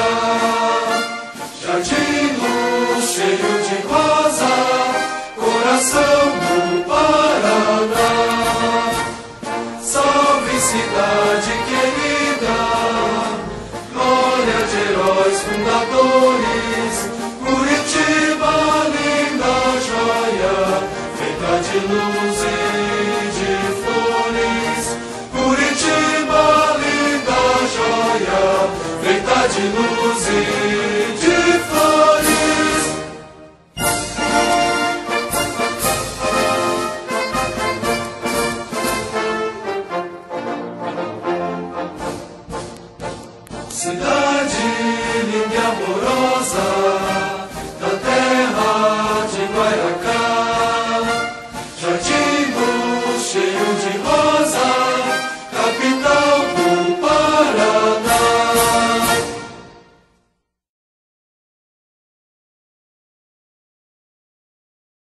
Jardim luz cheio de rosa, coração do Paraná. Salve cidade querida, glória de heróis fundadores. Curitiba, linda joia, feita de luz e de flores. Curitiba, linda joia, feita de luz e de flores. Cidade linda e amorosa,